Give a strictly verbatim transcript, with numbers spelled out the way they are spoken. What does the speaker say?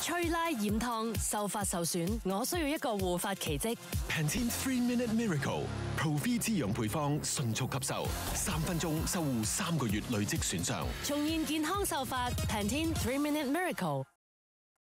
吹拉染燙，秀髮受損，我需要一個護髮奇蹟。 Pantene Three Minute Miracle Pro V 滋養配方，迅速吸收，三分鐘修護三個月累積損傷， 重現健康秀髮。Pantene Three Minute Miracle。